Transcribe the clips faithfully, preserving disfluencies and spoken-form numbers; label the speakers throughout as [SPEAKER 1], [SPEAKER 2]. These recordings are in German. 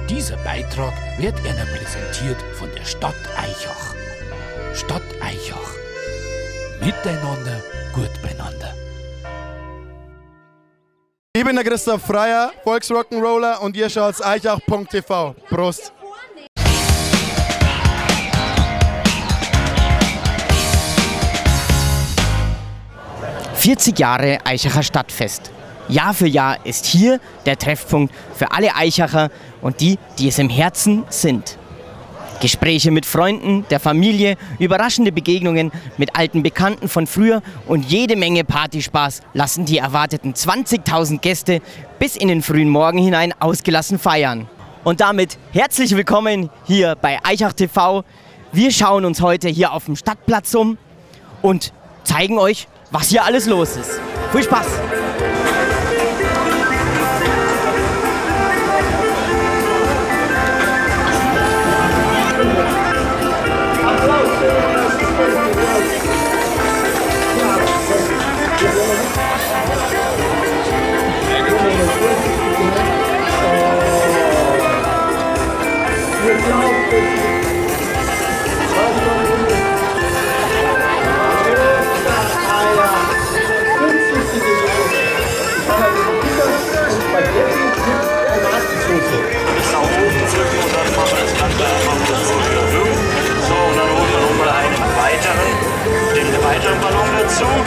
[SPEAKER 1] Dieser Beitrag wird Ihnen präsentiert von der Stadt Aichach. Stadt Aichach. Miteinander, gut beieinander.
[SPEAKER 2] Ich bin der Christoph Freier, Volksrock'n'Roller und ihr schaut aichach punkt t v. Prost!
[SPEAKER 3] vierzig Jahre Aichacher Stadtfest. Jahr für Jahr ist hier der Treffpunkt für alle Aichacher und die, die es im Herzen sind. Gespräche mit Freunden, der Familie, überraschende Begegnungen mit alten Bekannten von früher und jede Menge Partyspaß lassen die erwarteten zwanzigtausend Gäste bis in den frühen Morgen hinein ausgelassen feiern. Und damit herzlich willkommen hier bei Aichach T V. Wir schauen uns heute hier auf dem Stadtplatz um und zeigen euch, was hier alles los ist. Viel Spaß!
[SPEAKER 4] Weiteren Ballon dazu. So.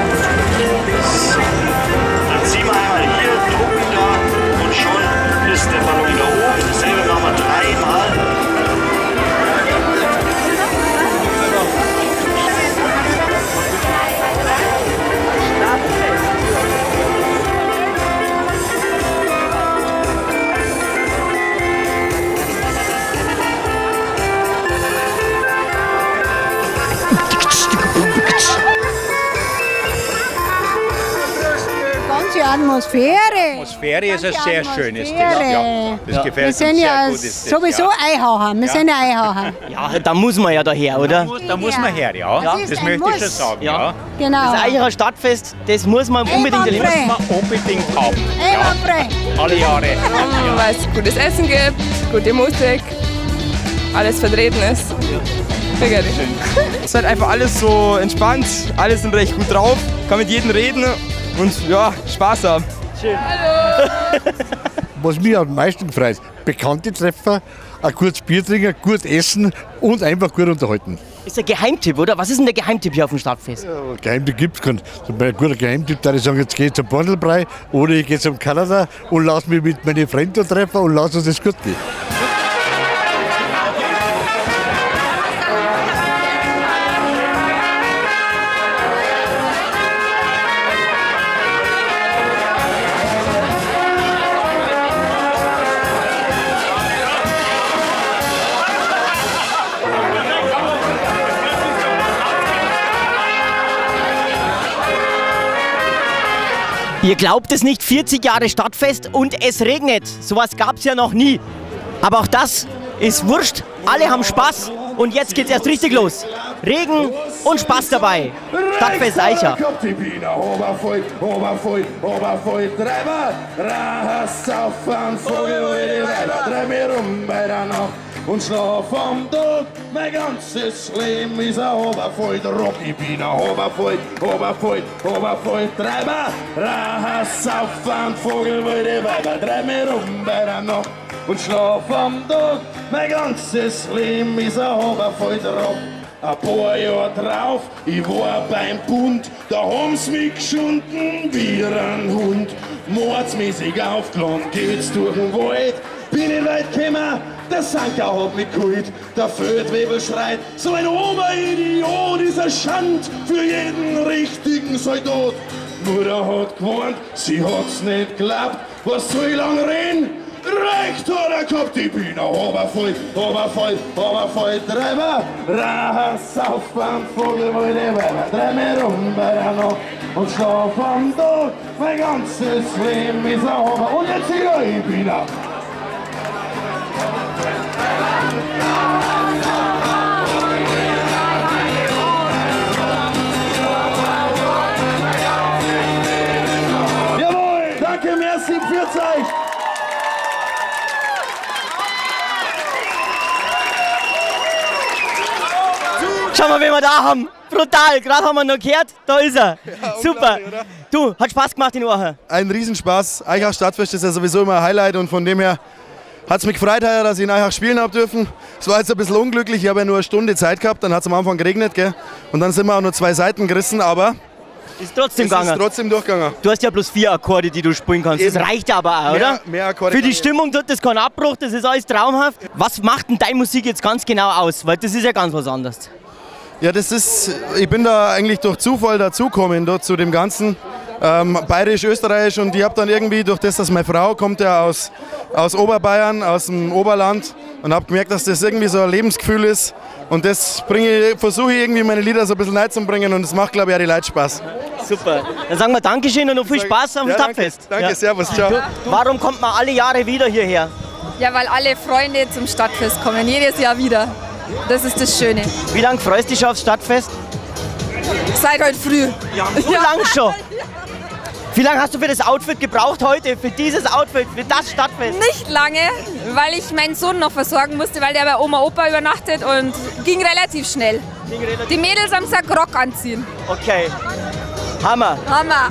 [SPEAKER 4] Dann ziehen wir einmal hier, drucken da und schon ist der Ballon wieder oben. Dasselbe machen wir dreimal.
[SPEAKER 5] Atmosphäre.
[SPEAKER 6] Atmosphäre ist ein sehr
[SPEAKER 5] Atmosphäre.
[SPEAKER 6] schönes Thema. Ja, das
[SPEAKER 5] ja.
[SPEAKER 6] gefällt
[SPEAKER 5] Wir
[SPEAKER 6] uns
[SPEAKER 5] sind
[SPEAKER 6] sehr
[SPEAKER 5] ja
[SPEAKER 6] gut. Ist das,
[SPEAKER 5] sowieso
[SPEAKER 6] ja.
[SPEAKER 5] Eihacher. Wir
[SPEAKER 6] ja.
[SPEAKER 5] sind ja Eihacher.
[SPEAKER 3] Ja, da muss man ja daher, oder?
[SPEAKER 6] Da muss, da muss man her, ja.
[SPEAKER 5] Das,
[SPEAKER 6] Das,
[SPEAKER 5] ist ein
[SPEAKER 6] möchte
[SPEAKER 5] Muss.
[SPEAKER 6] ich schon sagen.
[SPEAKER 3] Ja.
[SPEAKER 6] Ja.
[SPEAKER 5] Genau.
[SPEAKER 3] Das Aichacher Stadtfest, das muss man unbedingt erleben.
[SPEAKER 5] Einwandfrei.
[SPEAKER 6] Das muss man unbedingt haben.
[SPEAKER 5] Einwandfrei.
[SPEAKER 6] Ja. Alle Jahre.
[SPEAKER 7] Weil es gutes Essen gibt, gute Musik, alles vertreten ist. Sehr Es
[SPEAKER 8] ist halt einfach alles so entspannt, alle sind recht gut drauf, kann mit jedem reden und ja, Spaß haben.
[SPEAKER 3] Schön.
[SPEAKER 7] Hallo!
[SPEAKER 9] Was mich am meisten gefreut, bekannte Treffer, ein kurzes Bier trinken, gut essen und einfach gut unterhalten.
[SPEAKER 3] Ist der Geheimtipp, oder? Was ist denn der Geheimtipp hier auf dem Stadtfest?
[SPEAKER 9] Ja, Geheimtipp gibt es keinen. Ein guter Geheimtipp, da ich sagen, jetzt gehe ich zum Bordelbrei oder ich gehe zum Kanada und lass mich mit meinen Freunden treffen und lass uns das gut gehen.
[SPEAKER 3] Ihr glaubt es nicht, vierzig Jahre Stadtfest und es regnet. Sowas gab es ja noch nie. Aber auch das ist wurscht. Alle haben Spaß und jetzt geht's erst richtig los. Regen und Spaß dabei. Stadtfest Aichach.
[SPEAKER 10] Und schlaf am Tag, mein ganzes Leben ist ein Obervoll, der Rock, ich bin ein Obervoll, Obervoll, Obervoll, Treiber, Raha, Saufen, Vogel, wilde Weiber, treib mich rum bei der Nacht. Und schlaf am Tag, mein ganzes Leben ist ein Obervoll, der Rock. Ein paar Jahre drauf, ich war beim Bund, da haben's mich geschunden wie ein Hund. Mordsmäßig aufgeladen, geht's durch den Wald, bin ich weit gekommen, der Sanker hat mich geholt, der Feldwebel schreit, so ein Oberidiot ist ein Schand für jeden richtigen Soldat. Mutter hat gewarnt, sie hat's nicht geglaubt, was soll ich lang reden? Recht hat er gehabt, ich bin ein Obervoll, Obervoll, Obervoll, Treiber, Raha, Saufbahn, Vogel, wilde Weiber, treib mich rum bei der Nacht und schlaf am Tag, mein ganzes Leben ist ein Ober. Und jetzt hier, ich bin ein Jawohl, danke, merci, pfiat euch.
[SPEAKER 3] Schau mal, wen wir da haben. Brutal, gerade haben wir noch gehört, da ist er. Ja, super. Du, hat Spaß gemacht in Aachen.
[SPEAKER 2] Ein Riesenspaß. Eichach Stadtfest ist ja sowieso immer ein Highlight und von dem her hat es mich gefreut, dass ich in Eichach spielen habe dürfen. Es war jetzt ein bisschen unglücklich, ich habe ja nur eine Stunde Zeit gehabt, dann hat es am Anfang geregnet, gell? Und dann sind wir auch nur zwei Seiten gerissen, aber
[SPEAKER 3] ist trotzdem
[SPEAKER 2] es
[SPEAKER 3] gegangen.
[SPEAKER 2] ist trotzdem durchgegangen.
[SPEAKER 3] Du hast ja bloß vier Akkorde, die du spielen kannst. Eben. Das reicht aber auch, oder?
[SPEAKER 2] Mehr, mehr Akkorde.
[SPEAKER 3] Für die Stimmung tut das kein Abbruch, das ist alles traumhaft. Was macht denn deine Musik jetzt ganz genau aus? Weil das ist ja ganz was anderes.
[SPEAKER 2] Ja, das ist, ich bin da eigentlich durch Zufall dazugekommen, dort zu dem Ganzen. Ähm, bayerisch, österreichisch, und ich habe dann irgendwie, durch das, dass meine Frau kommt ja aus, aus Oberbayern, aus dem Oberland, und habe gemerkt, dass das irgendwie so ein Lebensgefühl ist, und das versuche ich irgendwie meine Lieder so ein bisschen neu zu bringen, und das macht, glaube ich, auch die Leute Spaß.
[SPEAKER 3] Super, dann sagen wir Dankeschön und noch viel Spaß am
[SPEAKER 2] ja,
[SPEAKER 3] Stadtfest.
[SPEAKER 2] Danke, danke
[SPEAKER 3] ja.
[SPEAKER 2] Servus, ciao.
[SPEAKER 3] Warum kommt man alle Jahre wieder hierher?
[SPEAKER 7] Ja, weil alle Freunde zum Stadtfest kommen, jedes Jahr wieder. Das ist das Schöne.
[SPEAKER 3] Wie lange freust du dich aufs Stadtfest?
[SPEAKER 7] Seit heute früh.
[SPEAKER 3] Ja, so ja. Lang schon? Wie lange hast du für das Outfit gebraucht heute, für dieses Outfit, für das Stadtfest?
[SPEAKER 7] Nicht lange, weil ich meinen Sohn noch versorgen musste, weil der bei Oma Opa übernachtet, und ging relativ schnell. Ging relativ Die Mädels haben gesagt, Rock anziehen.
[SPEAKER 3] Okay. Hammer.
[SPEAKER 7] Hammer.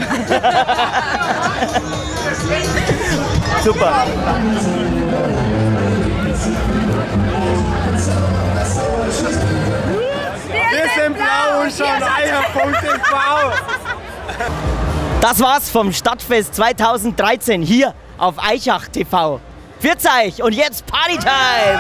[SPEAKER 3] Super.
[SPEAKER 8] Wir sind blau und schauen eichach punkt t v.
[SPEAKER 3] Das war's vom Stadtfest zweitausenddreizehn hier auf Eichach T V. Pfiat euch und jetzt Partytime!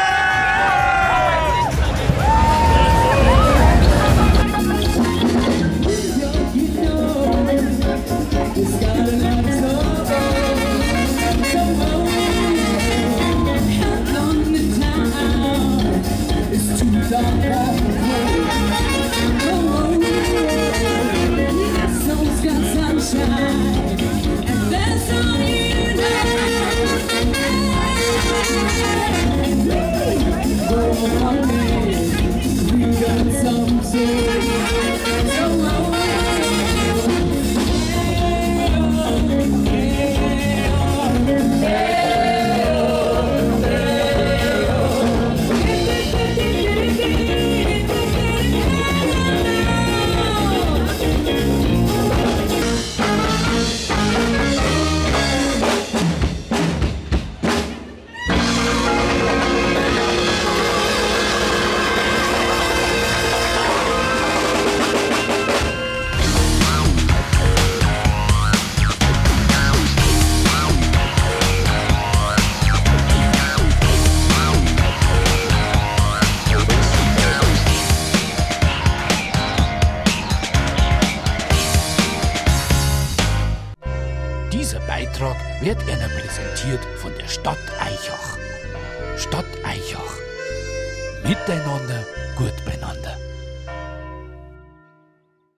[SPEAKER 1] Dieser Beitrag wird Ihnen präsentiert von der Stadt Eichach. Stadt Eichach. Miteinander, gut beieinander.